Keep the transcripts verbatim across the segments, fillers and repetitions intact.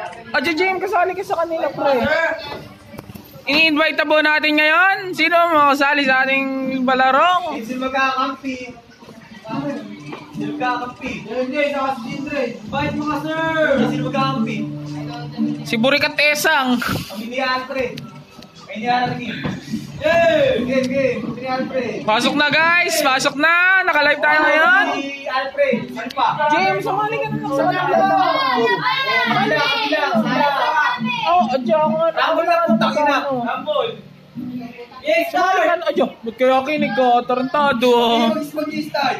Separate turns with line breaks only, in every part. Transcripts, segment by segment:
O, Jim, kasali ka sa kanila, pre. Ini-invite po natin ngayon. Sino makasali sa ating balarong?
Sino magkakampi? Sino magkakampi? Hindi, saka si Jindre. Bait mga sir! Sino magkakampi?
Si Burikat Esang.
Kami ni Alfred. Kami ni Alfred. Yay! Game, game. Kami ni Alfred.
Pasok na, guys. Pasok na. Naka-live tayo ngayon.
Si Alfred. Sino pa?
James, sumali ka na lang sa kanila.
Kabila, kabila, kabila.
Oh, adyo ako nga.
Rambol na, putang ina. Rambol. Yes,
Sumali ka na. Adyo, ba't kaya kinig ka? Tarantado.
Mag-start.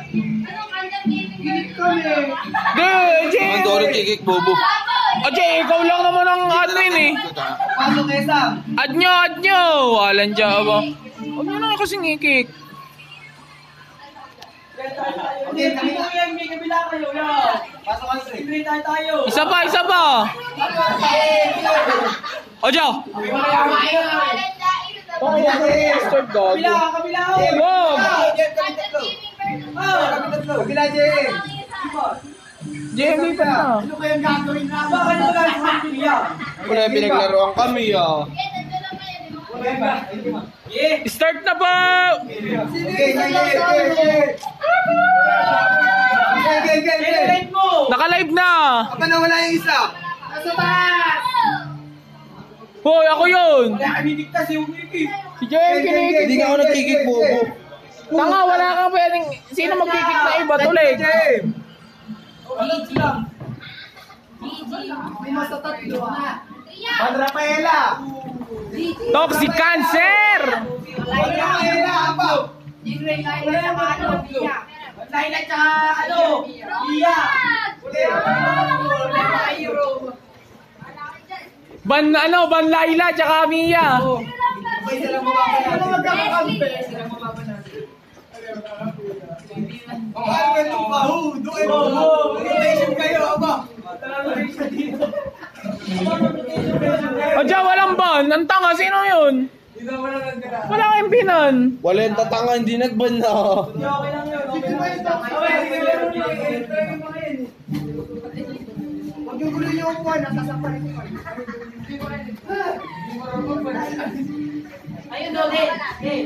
Di, James.
Ang Dory kikik, bobo.
Adyo, ikaw lang naman ang admin eh.
Pasok, Esam.
Ad nyo, ad nyo. Walang dyan ba? Huwag nyo na kasing ikik.
Okay, kami na yan. May kabila kayo. Pasok, Alfred. Ibili tayo tayo.
Isa pa, isa pa. Adyo.
Kabila, kabila.
Wag.
Kabila, Jem.
Jamie pa na.
Ano kayang gagawin na? Bakit wala yung pamilya?
Wala pinaglaruan kami ah.
Start na po.
Sige, sige, sige. Sige, sige.
Naka-live na.
Aba na wala yung isa.
Hoy, ako yun.
Wala kami diktas yung umikik.
Si Jem, kinikik.
Hindi nga ako nagkikik, bobo.
Tanga, wala kang pwedeng... Sino magkikik na iba? Tulig.
Juan Rafaela.
Toxic cancer.
Juan Rafaela, apa? Laila tsaka ano? Iya.
Ban ano, Ban Laila tsaka Mia.
Okay, sila mababa natin. Sila magkakakampi. Sila mababa natin. Oh, ano ito ba? Hu, doon mo. Rotation kayo, aba.
O dyan, walang ban. Ang tanga, sino yun? Wala kayong pinan.
Wala yung tatanga, hindi nagban na.
Okay lang yun. Okay lang yun. Huwag yung gulo yung upuan. Nasasapan ito. Ayun daw, hey. Hey.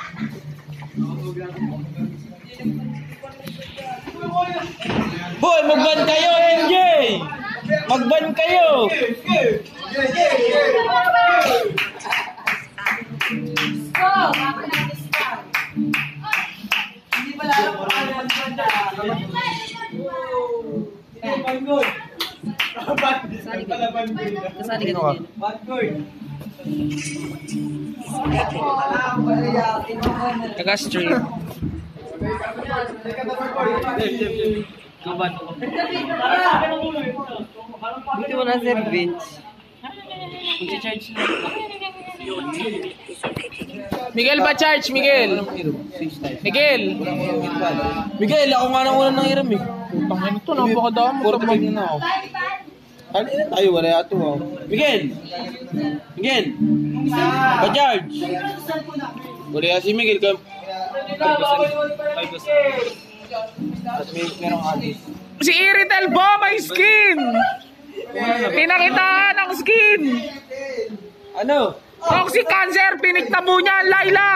Hoy, magban kayo, M J! Magban kayo!
Hindi pala alam kung ano ang ganda. Banggol.
Kasali ka din.
Banggol.
Taga-stream.
Buti mo na Sir Vince.
Miguel ba charge, Miguel? Miguel.
Miguel, ako nga nang unang nangiram eh.
Tangin ito, napakadami.
forty-five na ako. Ano na tayo? Wala yato ako. Miguel! Miguel! Pa-charge! Wala yan si Miguel. At may merong atis.
Si Iritel po, may skin! Pinakitaan ang skin!
Ano?
Toxic cancer, piniktabu niya, Laila!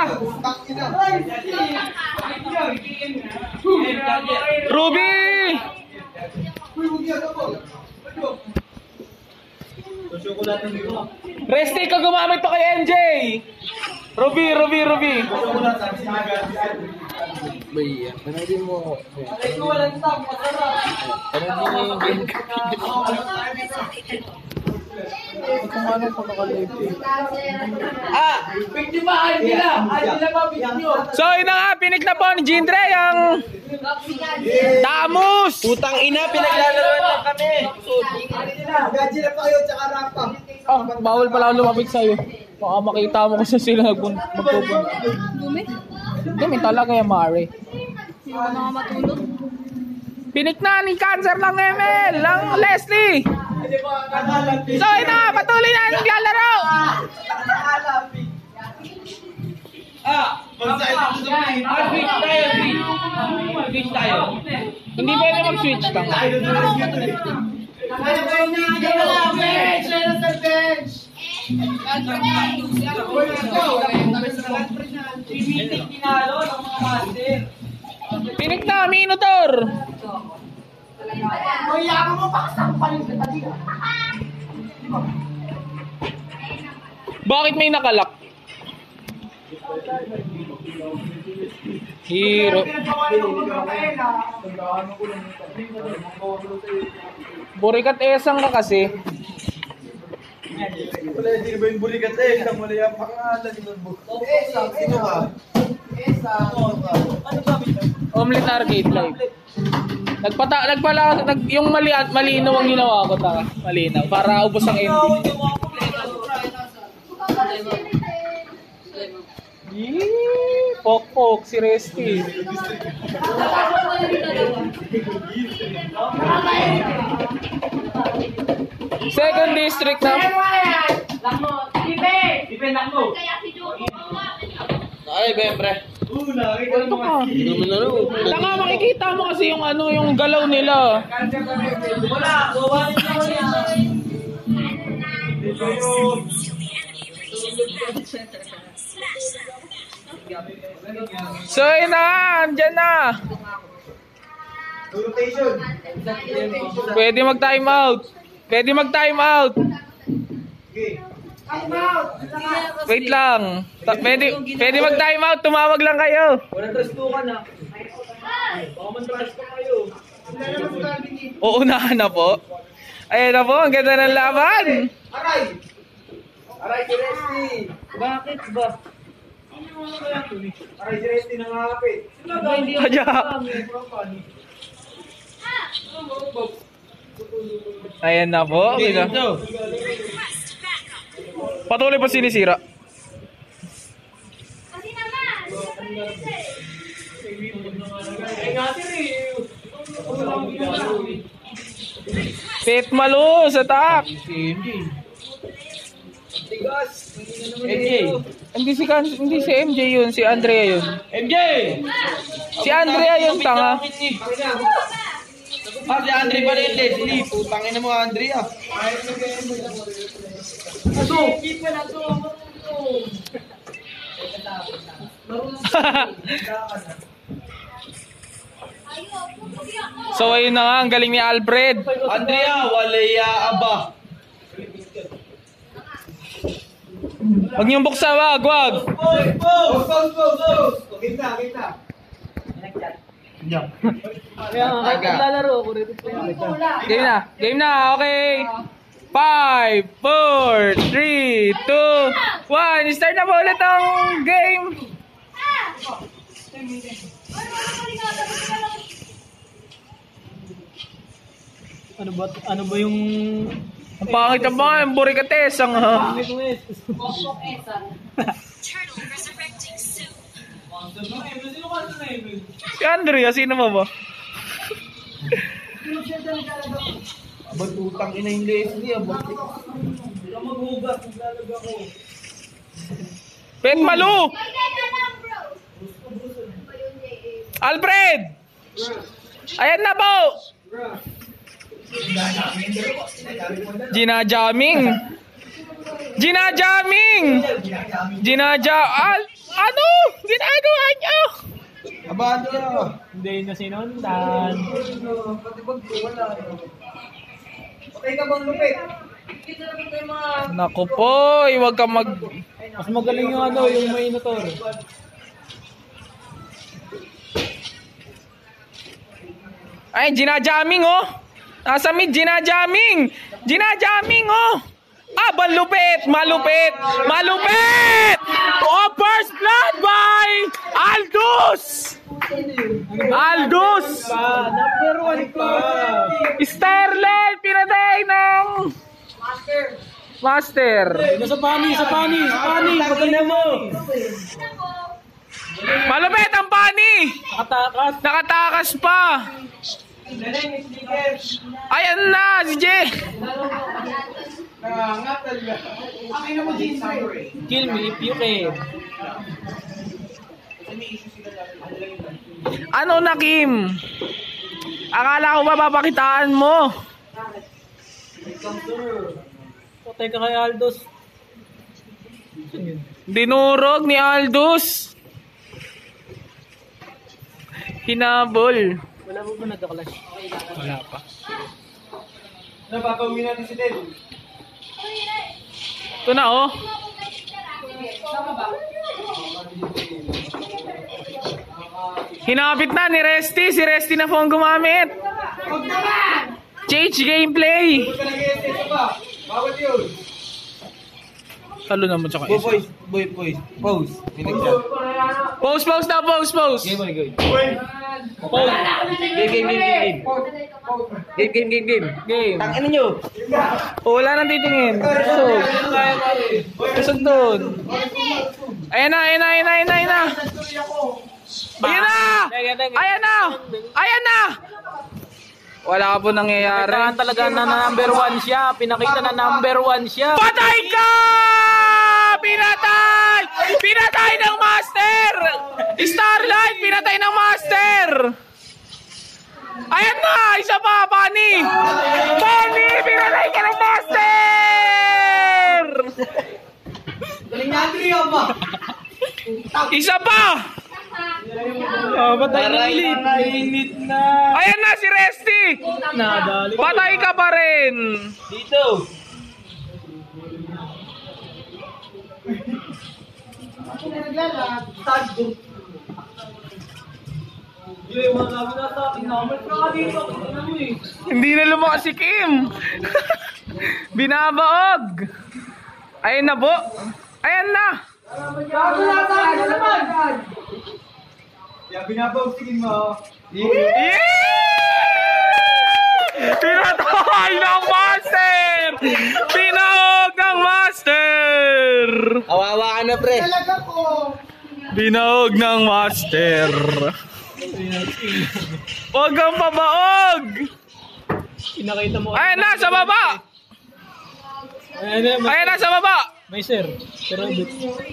Ruby! Resti ka gumamit pa kay M J! Ruby, Ruby, Ruby!
Bay, panoodin mo ako.
Ito walang tap, masarap.
Panoodin mo yung
Ah!
Biktimahan nila! Ay nila mabigyan nyo!
So yun na nga, pinik na po ni Jindre ang Tamus!
putang ina, pinaglalaroan lang kami.
Gaji na pa kayo, tsaka rampa.
Ah, bawal pala ako lumapit sa'yo. Baka makita mo kung saan sila magpupunta.
Dumi?
Dumi talaga yung Mari.
Hindi mo na matulog.
Pinik na ni Cancer lang M L, lang Leslie! So yun na, patuloy na naglalaro!
Ah! Mag-switch tayo, switch tayo.
Hindi pwede mag-switch ka.
Ano ba yun na?
Pinik na, Minotaur!
Hoy, yaman mo pa kasama pa rin sa dito.
Bakit may nakalak? Hero. Burikat esang ka kasi.
Wala, hindi ba yung bulikat eh? Wala yung pangalan. Sino ka?
Omlete Arcade Live. Nagpata nagpala nag yung mali malinaw ang ginawa ko ta. Malinaw para ubos ang ending. Yee, pok pok si Resty. Second district na.
Ay, bempre.
Ito ka. Tanga, makikita mo kasi yung ano, yung galaw nila. So, yun na nga, andyan na.
Rotation.
Pwede mag-time out. Pwede mag-time out.
Okay. Time out.
Wait lang. Ta pwede, pwede mag-time out. Tumawag lang kayo.
Walang trastukan ha. Baka man trastukan kayo.
Uunahan na po. Ayan na po, ang ganda ng laban.
Aray! Aray, si Resty!
Bakit ba?
Aray, si Resty nangangapit.
Kaya. Ayan na po. Okay na. Patuloy pa sinisira. Pet Malus, attack!
M J!
Hindi si, kan hindi si M J yun, si Andrea yun.
M J!
Si Andrea yun, tanga.
Ah, si Andre pa rin, Leslie. Putangin na mo, Andrea.
Ato!
So ayun na nga, ang galing ni Alfred.
Andrea, walaya aba.
Huwag niyong buksa, wag, wag.
Pause! Pause! Pause! Pause! Kita, kita.
Kaya nga, kahit naglalaro ako rito.
Game na, game na, okay. five, four, three, two, one. Start na po ulit ang game.
Ano ba, ano ba yung...
Ang pangit ang mga, ang burikates, ang ha. Si Andrea, sino mo ba?
Abang utang ina yung Leslie, abang.
Pet Malu! Alfred! Ayan na po! Ginajaming! Ginajaming! Ginaja... Al... Ano? Ginagawa niyo?
Aba, Andrea.
Hindi na sinundan.
Okay ka bang lupit?
Naku po, huwag ka mag...
Mas magaling yung ano, yung may motor.
Ay, ginajaming oh! Nasa mid, ginajaming! Ginajaming oh! Ah, malupit! Malupit! Malupit! Oh, first blood by Aldous! Aldous!
Pa, number one pa.
Sterling! Pinatay ng...
Master!
Master!
Nasa pani, sa pani, sa pani. Magaling mo.
Malupit ang pani!
Nakatakas.
Nakatakas pa!
Nanay, may sticker!
Ayan na, si Jay!
Nangangat talaga. Akin na mo, Jay.
Kill me if you can.
Ano na, Kim? Akala ko mapapakitaan mo.
Patay ka kay Aldos.
Dinurog ni Aldous. Hinabol.
Wala mo ba nagkakalas?
Wala pa.
Napapawin natin si Del.
Ito na oh. Hinapit na ni Resty. Si Resty na po ang gumamit. Change gameplay.
Huwag ka nag-e-S pa. Bawal yun.
Talo naman tsaka
Boy,
isa.
boys, boy, boys. Pose. Pinagsa.
Pose, pose na, pose, pose.
Game, boy, game.
Wait.
Game, game, game, game. Game, game, game, game.
Game.
Tangin nyo.
Oh, wala nang titingin. Busog. Busog doon. Ayan na, ayan na, ayan na, ayan na, ayan na. Ayan na! Ayan na! Ayan na! Wala po nangyayari.
Kailangan talaga na number one siya. Pinakita na number one siya.
Patay ka! Pinatay! Pinatay ng master! Starlight, pinatay ng master! Ayan na! Isa pa! Pani! Pani! Pinatay ka ng master!
Galing natin yun ba?
Isa pa!
Oh, patay na
Aray,
elite.
nakainit na.
Ayan na si Resty!
Nadali.
Patay ka pa rin!
Dito.
Hindi na lumakas si Kim! Binabaog! Ayan na po! Ayan na!
Kaya binabawsigin mo.
Yeah! Pinatay ng master! Binaog ng master!
Awawa ka na, pre.
Talaga ko.
Binaog ng master! Huwag kang pabaog!
Pinakita mo.
Ayan na, sa baba!
Ayan na, may,
Ayan na, sa baba!
may sir. Pero bit.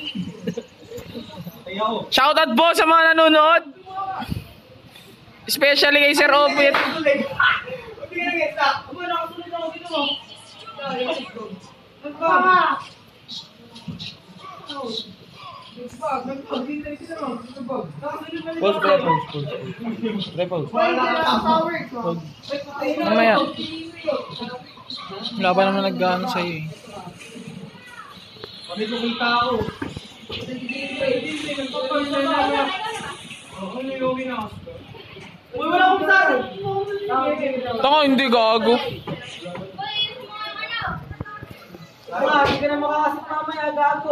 Shoutout po sa mga nanonood! Especially kay Sir Obit.
Hindi ka nag-stop. Aba, nakasunod ako dito mo. Nagbag. Nagbag, nagbag. Hindi tayo sila mo. Nagbag. Nakasunod na
Pause, pre, pause, pause. Pre, pause.
Mamaya. Wala pa naman nag-gaano sa'yo eh.
Kami kumita ako. Uy, wala akong saro.
Taka, hindi gago.
Wala, hindi ka na makakasip mamaya, gago.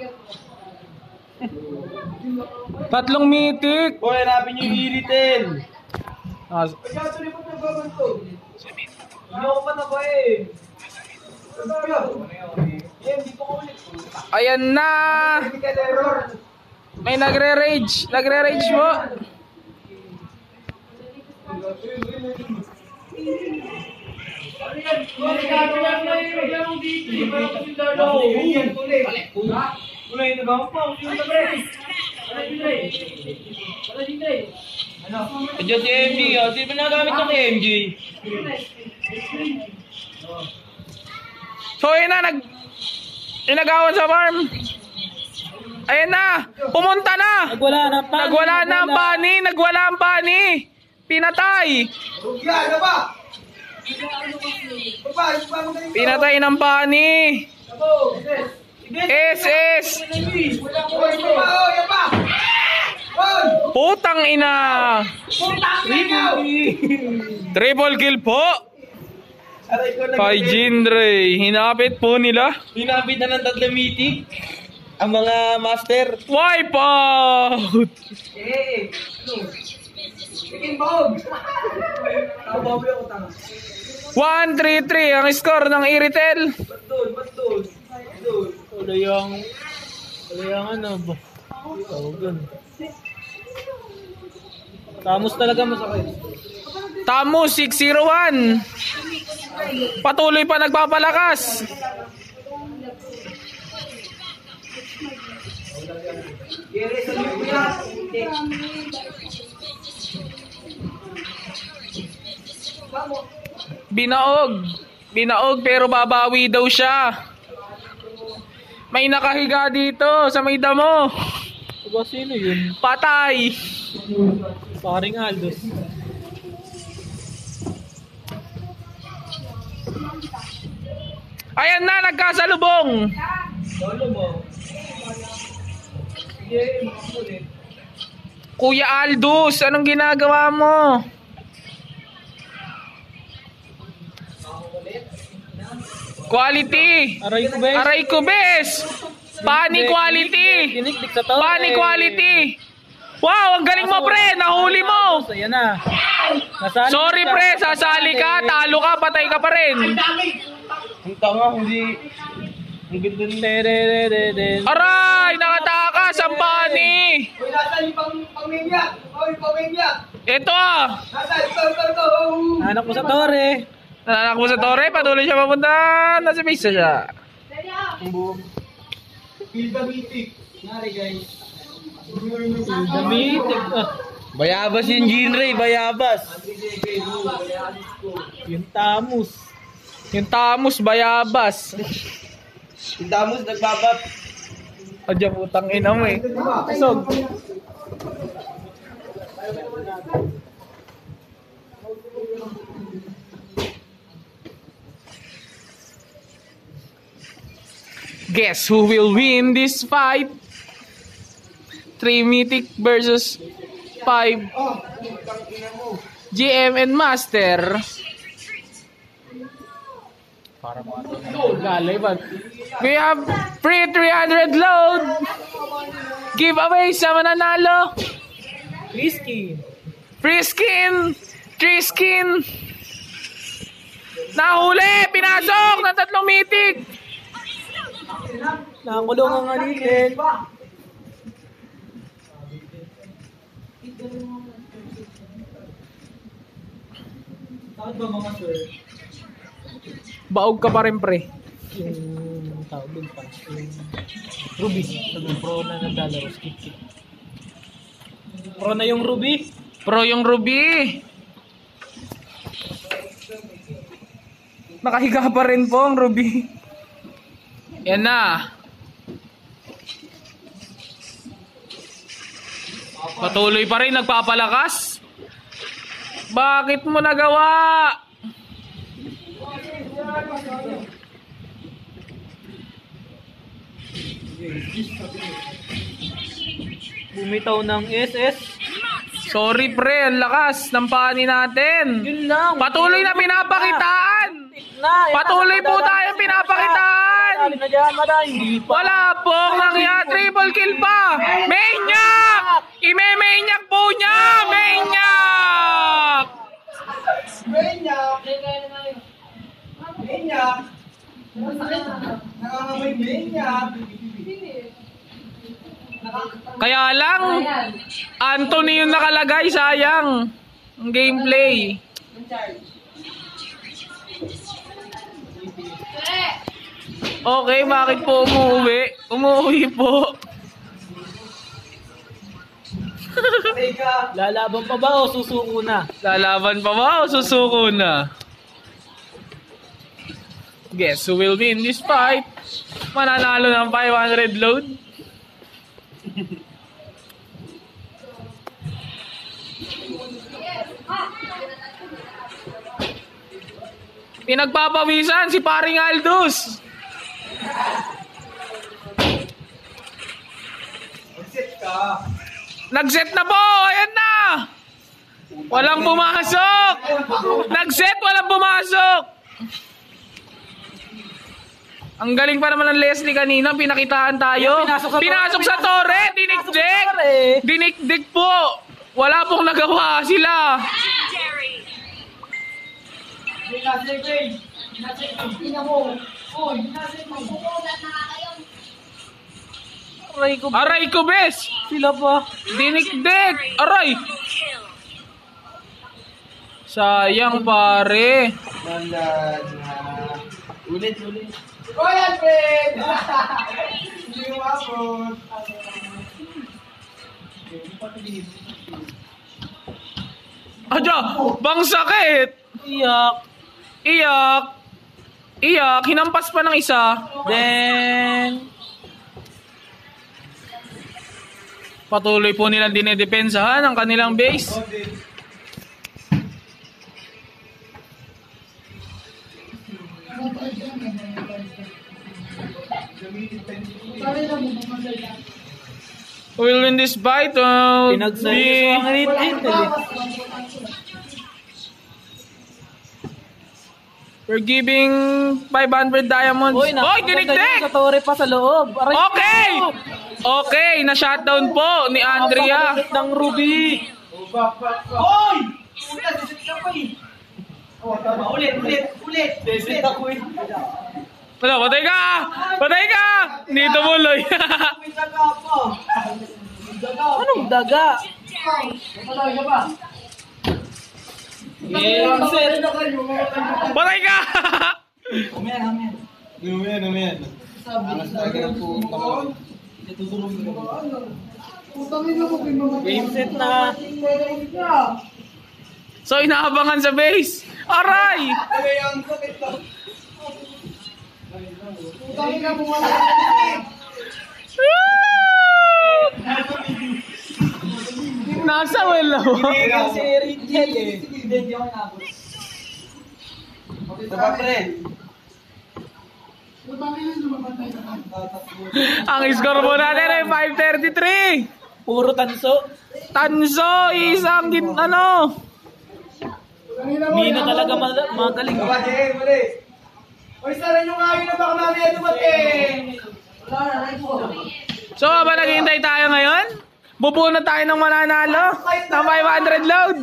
Tatlong mitik.
Boy, hanapin yung iritin.
Ah,
Kaya tuloy mo nagbabanto. Hindi ako pataba eh. Eh, hindi po ko ulit.
ayan na.
Hindi ka error.
May nagre-rage. Nagre-rage mo.
Diyan si M J, oh. Di ba nagamit ito kay M J?
So, ayan na. Nag... Inagawan sa farm. Ayan na. Pumunta na.
Nagwala na pa.
Nagwala na ang pani. Nagwala ang pani. Pinatay.
Rugya, ano ba? Baba, yung ba magaling?
Pinatay ng pani.
Abo,
S S.
wala ko. Yan pa, oh, yan pa. Hoy!
Putang ina.
Putang ina!
Triple kill po.
Aray ko,
Kay Jindre. Hinapit po nila.
Hinapit na ng tatlong meeting. Ang mga master.
Wipe out.
Eh, ano? Chicken bog! Tabawi ako, tanga.
one three three ang score ng Iritel.
Ba't doon? Ba't doon? Doon.
Wala yung... Wala yung ano ba? Tawagan. Tamos talaga masakit.
Tamo six zero one. Patuloy pa nagpapalakas.
Yere sa libo yan.
Binaog. Binaog pero babawi daw siya. May nakahiga dito sa may damo.
Aba, sino yun?
Patay.
Paring Aldos.
Ayan na, nagkasalubong. Kuya Aldous, anong ginagawa mo? Quality.
Aray ko, bes.
Aray ko, bes. Pani quality.
Dinikdik sa tao.
Pani quality. Wow, ang galing mo, pre. Nahuli mo.
Ayan na. Nasali
Sorry,
ka.
pre. Sasali ka. Talo ka. Patay ka pa rin.
Ang tanga, hindi... Ang ganda ni...
Tererereren.
Aray, nakatakas ang pani.
Uy, nasa yung pang pamilya. Uy, pamilya.
Ito ah.
Nasa, ito, ito, ito.
Anak mo sa tore.
Nananak mo sa tore. Patuloy siya mapunta. Nasa base na siya.
Hilda Mitik. Nari, guys.
Damitik. Ah,
Bayabas yung genre, bayabas.
yung tamus.
Yung Tamus Bayabas.
Yung Tamus nagbabap.
Adya putang ina mo eh. Kusog. Guess who will win this fight? Three Mythic versus five G M and Master. Para mga to. Galay ba? We have free three hundred load. Giveaway sa mananalo.
Risky.
Free skin. Three skin. Nahuli. Pinasok ng tatlong Mythic.
Nakakulong ang alitin. Saan ba mga sir?
Baog ka pa rin, pre.
Yung tawag doon pa. Yung Ruby. Sabi, pro na naglalaro. Skip, skip. Pro na yung Ruby.
Pro yung Ruby. Nakahiga pa rin po ang Ruby. Yan na. Patuloy pa rin nagpapalakas. Bakit mo nagawa?
Bumitaw ng S S.
Sorry pre, ang lakas ng pani natin.
Yun lang.
Patuloy na pinapakitaan. Patuloy po tayong pinapakitaan.
Dali na dyan, maday. Hindi pa.
Wala pong nangyari. Triple kill pa. Maniac! Ime-maniac po niya. Maniac!
Benyak. Benyak. Nakakamay Benyak.
Kaya lang, Anthony yung nakalagay. Sayang. Ang gameplay. Okay, bakit po umuwi? Umuwi po.
Lalaban pa ba o susuko na?
Lalaban pa ba o susuko na? Guess who will win this fight? Mananalo ng five hundred load? Pinagpapawisan si paring Aldous.
Exit ka.
Nag-set na po! Ayan na! Walang pumasok! Nag-set, walang pumasok! Ang galing pa naman ng Leslie kanina, pinakitaan tayo.
Pinasok sa
Pinasok sa tore! Dinikdik! Dinikdik po! Wala pong nagawa sila.
Nasa grade. Nasa grade mo. Uy, nasa mo.
Aray ko.
Aray ko, bes!
Sila pa.
Dinikdik! Aray! Sayang, pare.
Mandan na. Ulit, ulit.
Uy, Alfred! Hindi mo abot.
Adya! Bang sakit!
Iyak.
Iyak! Iyak! Hinampas pa ng isa.
Then,
Patuloy po nilang dinedepensahan ang kanilang base. Will win this fight. Uh,
Pinagseryoso ang eight eight eh.
We're giving five hundred diamonds.
Uy,
Oy, dinikdik!
Sa torre pa sa loob. Aray,
Okay! Okay, na-shutdown po ni Andrea.
napakalit ng Ruby.
Hoy! Ulit, sisit ka pa eh. Oh, tama. Ulit, ulit, ulit. Sisit ako eh.
Wala, patay ka! Patay ka! Hindi tumuloy.
May daga pa. Daga.
Anong daga?
Patay ka ba?
Game set.
Patay ka!
Amen, amen.
Numiyan, numiyan. Alas talaga ng puta ko.
Game set na.
So, inaabangan sa base. Aray! Nasa well na mo.
Si Rachel eh.
Diba, pre?
Ang score mo natin ay five thirty-three.
Puro tanso.
Tanso, isang gin, ano.
Mina talaga ma- magaling.
Kapatid, muli. Uy, saran yung ngayon na baka mamaya dumating. Wala na, right po.
So, ba naghihintay tayo ngayon? Bubunot tayo ng mananalo ng five hundred load.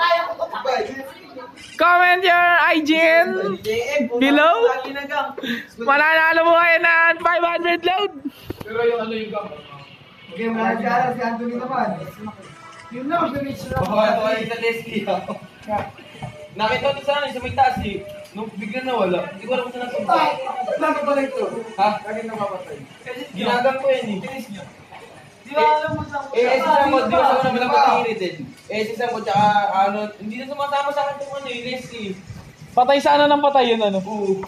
Comment your I G N below. Mananalo mo kayo ng five hundred load.
Pero yung ano yung gam. Okay, wala si Ara, si Anthony naman. Yun na, mag-reach na.
Baka ito sa Leslie. Nakita ko sa akin sa may taas eh. Nung bigla na wala. Hindi ko alam kung saan nasunod.
Ah, lagi pala ito.
Ha?
Lagi namapatay.
Ginagang ko yun eh.
Di ba alam mo sa...
Eh, eh, sa mo, di ba sa naman ang pag-iiritin? Eh, sa mo, tsaka ano, hindi na sumasama sa akin itong ano eh, Leslie.
Patay sana ng patay yun, ano?
Oo.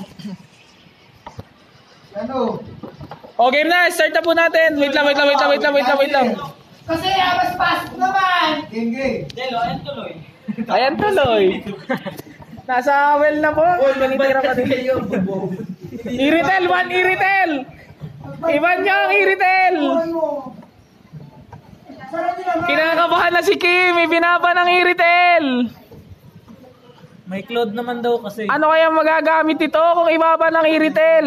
Ano?
O, game na. Start na po natin. Wait lang, wait lang, wait lang, wait lang, wait lang, wait lang.
Kasi abas pasok naman! Game, game.
Delo, ayan tuloy.
Ayan tuloy. Nasa well na po. Tinitira pa din. Iritel, one Iritel! Iban niyo ang Iritel! Kinakabahan na si Kim. May binaba ng Iritel.
May cloud naman daw kasi.
Ano kaya magagamit ito kung ibaba ng Iritel?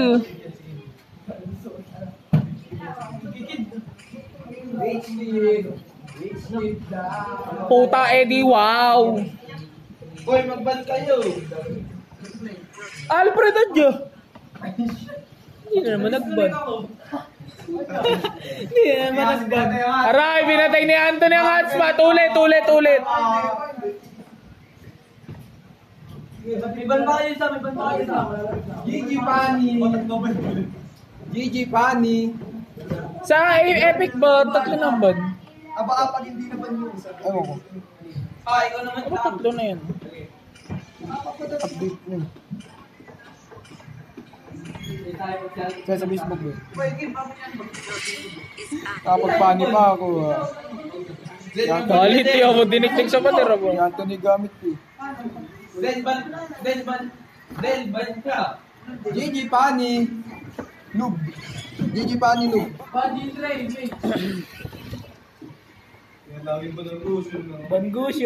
Puta Eddie, wow!
Hoy, mag-ban kayo!
Alfred adyo!
Hindi na naman nag-ban. Hindi na naman nag-ban.
Aray, binatay ni Anthony ang hotspot. Ulit, ulit, ulit.
May ban ba kayo sa? May ban ba kayo sa? Gigi Pani. Gigi Pani.
Sa Epic ba, tatlo ng ban?
Aba, pag hindi na ban yung isa.
Ewan ko.
Ah, ikaw naman.
Ano tatlo na yan?
Update mo. Kaya sa Facebook mo. Kapag pani pa ako.
Quality ako, diniktik sa pader ako.
Yung Anthony gamit ko.
Den ban, den ban, den ban ka!
Gigi Pani. Lub. Gigi Pani Lub.
Bangusyo.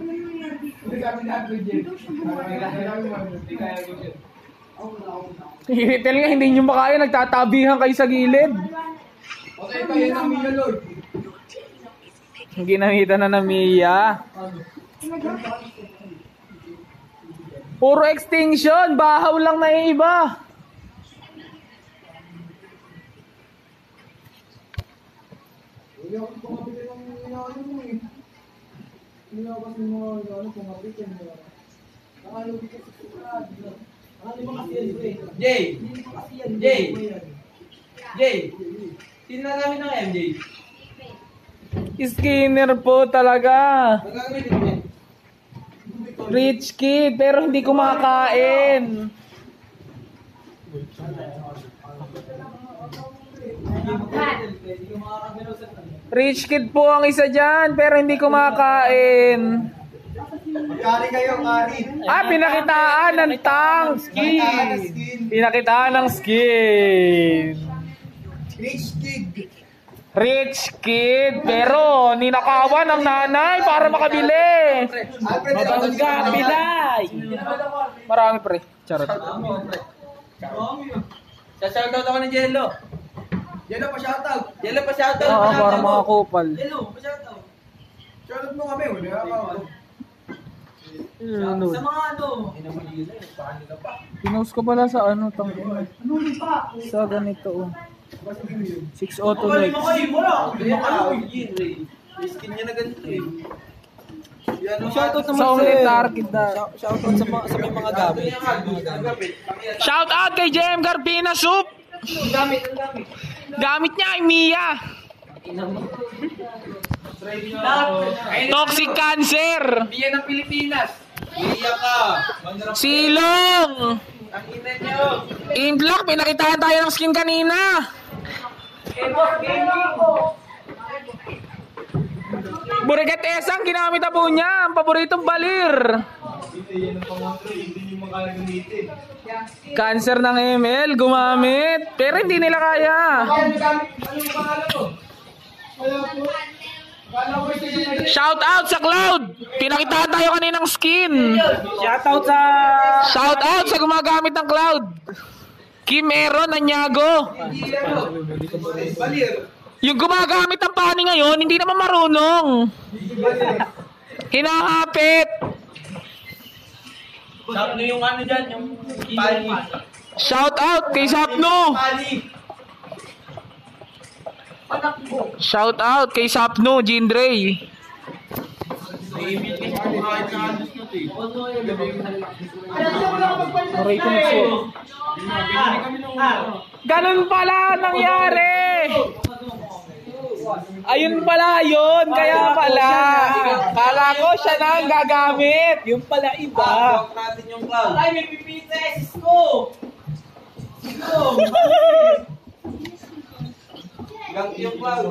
Iritel nga, hindi nyo makaya. Nagtatabihan kayo sa gilid.
Okay, kayo ng Mia Lord.
Ginamitan na ng Mia. Puro extinction. Bahaw lang na yung iba.
Hindi ako pumapili ng inaano mo eh. Hindi ako kasi mga inaano pumapili ng mga. Nakalo dito sa surat. Ano ba kasi yan eh?
Jay! Jay! Jay! Sino na namin ng M J?
Skinner po talaga.
Nagagamit mo yan?
Rich kid, pero hindi kumakain. Rich kid po ang isa dyan, pero hindi kumakain.
Kari kayo, kari.
Ah, pinakitaan ng tang skin. Pinakitaan ng skin.
Rich kid.
Rich kid, pero ninakawan ng nanay para makabili.
Mabangga, pilay!
Marami pre. Charot.
Sa-shoutout ako ng Jello.
Jello pa shoutout.
Jello pa shoutout.
Oo, para mga kupal.
Jello pa shoutout.
Shoutout mo kami, wala ako.
Sa
mga ano.
Pinost ko pala sa ano tang sa ganito oh. six oh two next.
Skin niya na ganito eh.
Shoutout naman
Sa omlete target na.
Shoutout sa, mga, sa may mga gamit.
Shout out kay J M Garpina Soup. Gamit niya ay Mia. Toxic cancer.
Biyan ng Pilipinas. Iya ka.
Silong.
Ang ina niyo.
Inblock, pinakitaan tayo ng skin kanina. Burigat Esang, ginamit na po niya. Ang paboritong balir. Cancer ng M L, gumamit. Pero hindi nila kaya. Shout out sa Cloud. Pinakitaan tayo kaninang skin.
Shoutout sa...
Shout out sa gumagamit ng Cloud. Kim Aaron Anyago. Yung gumagamit ng pani ngayon, hindi naman marunong. Hinahapit.
Sapno yung ano dyan, yung pani.
Shout out kay Sapno. Shout out kay Sapno, Jindray. Aray ko nagso. Ganun pala nangyari. Ayun pala yun, kaya pala. Kala ko siya na ang gagamit.
Yung pala iba.
Block natin yung cloud.
Ay, may pipites ko!
Block yung cloud.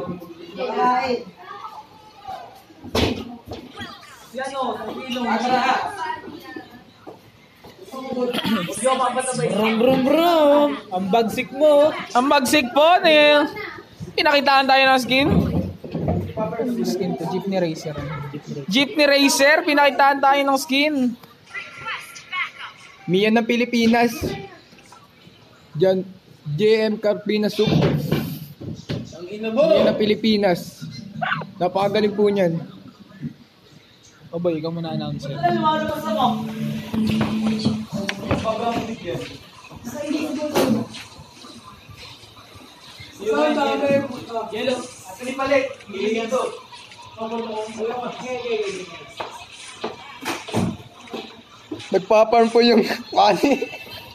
Yan o, sa ilong. Brum brum brum. Ang bagsik mo.
Ang bagsik po, eh. Pinakitaan tayo ng skin. Skin to, Jeepney Racer. Jeepney Racer, pinakitaan tayo ng skin.
Mia ng Pilipinas. Jan, J M Carpina Soup.
Ang ina mo.
Mia ng Pilipinas. Napakagaling po niyan.
O ba, ikaw muna announce yun.
Jello. Ato ni Palit. Hilingan to.
Nagpaparm po yung pani.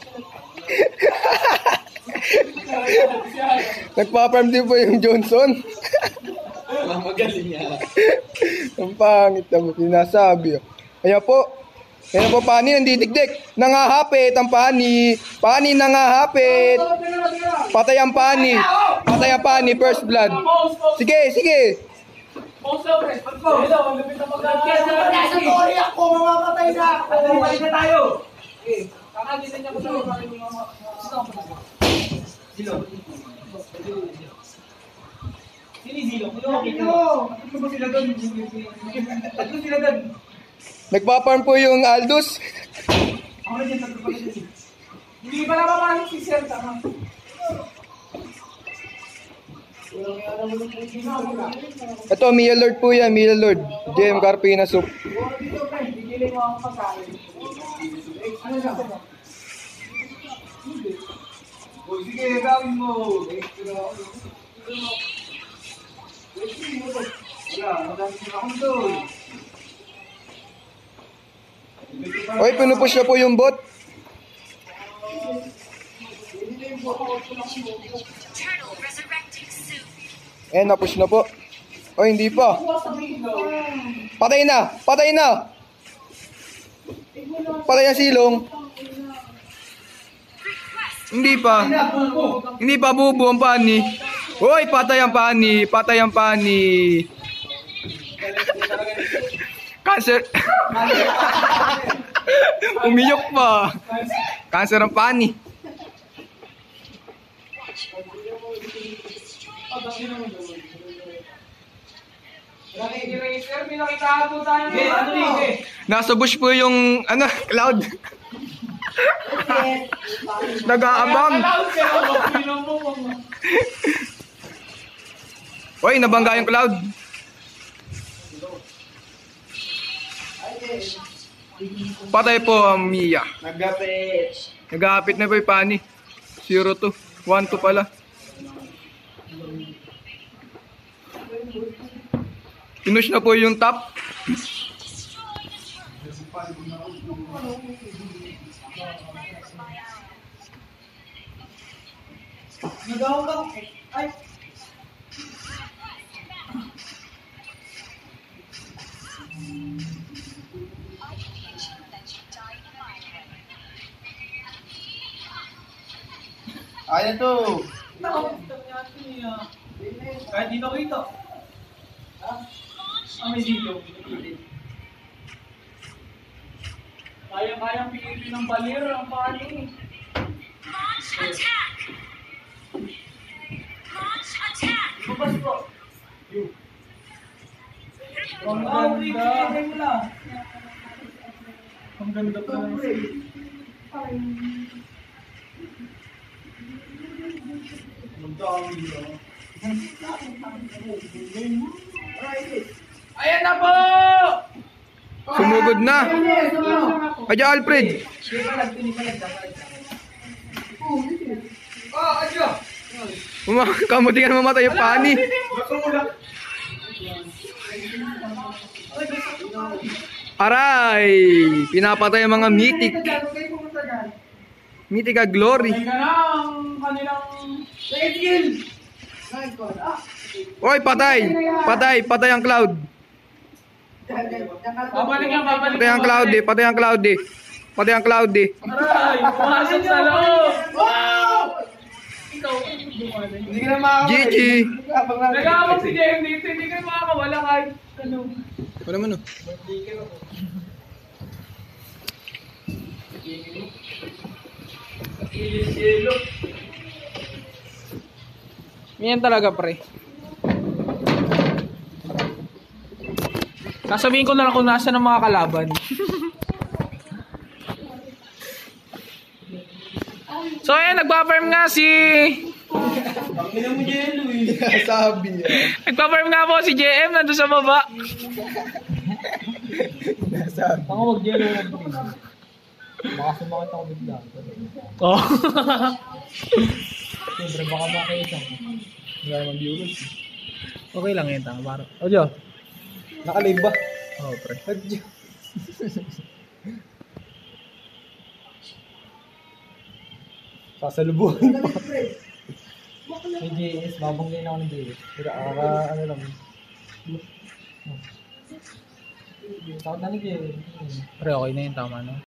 Nagpaparm din po yung Johnson.
Magaling yan.
Ang pangit na sinasabi. Ayan po. Ayan po, pani nandidigdik. Nangahapit ang pani. Pani nangahapit. Patay ang pani. Patay ang pani, first blood. Sige, sige.
Nasa tori ako, mamamatay na ako. Balik na tayo.
Kakagitin niya ko sa mga
Silo.
Sini Zilo. Ano ba sila doon? Ano sila doon?
Nagpaparm po yung Aldous.
Ako na dyan, tatlo pa dyan.
Hindi pa napapasok si Sir, tama.
Ito, Mia Lord po yan, Mia Lord. J M Carpina Soup.
Bigilin mo ako pagkain. Ano siya?
Sige, gawin mo. Oy, pinupush na po yung bot. Eh, napush na po. Oy, hindi pa. Patay na! Patay na! Patay na silong. Hindi pa. Hindi pa bubo ang pani.
Hoy, patay ang pani, patay ang pani. Cancer. Umiyok pa. Cancer ang pani. Nasa bush po yung ano, cloud. Nag-aabang. Hoy, nabangga yung cloud. Patay po ang Mia.
Nagapit.
Nag-aapit na po yung pani. zero two. one two pala. Pinush na po yung top.
Nagawa ka. Ay.
Ayan to.
Kahit dito kita. Ah, may dito. Kaya-kayang pilitin ng balir ang pani.
Launch attack! Launch attack!
Bubas ko. Ang ganda. Ang ganda pa.
Ayan na po! Sumugod na. Adya Alfred. Uma, kamuti ka na mamatay yung pani. Aray! Pinapatay ang mga mythic. Mythic a glory.
Ay ka na ang kanilang...
Oy, patay! Patay! Patay ang cloud.
Babalik lang, babalik.
Patay ang cloud eh. Patay ang cloud eh. Patay ang cloud eh.
Aray! Pumasok sa loob! Ikaw,
Hindi ka na makakawala.
G G.
nag-aawag si Jem dito, hindi ka makakawala kahit ano.
Ano naman oh.
Ilis-yelo.
Yan talaga pre. Sasabihin ko na lang kung nasa ng mga kalaban. So ayan, nagpa-farm nga si...
Pangina mo yelo eh. Sabi niya.
Nagpa-farm nga po si J M nandun sa baba.
Sabi.
Ako mag-yelo lang. Baka sumakit ako bigla.
Oh.
Siyempre, baka makita mo.
Hindi naman viewers. Okay lang yun, tama para. O Diyo.
Nakalive ba?
Oo, pre.
Sasalubuhan pa.
May J S, babanggayin ako ng J S.
Pero aka, ano lang.
Takot na ni J S.
Pre, okay na yun, tama na.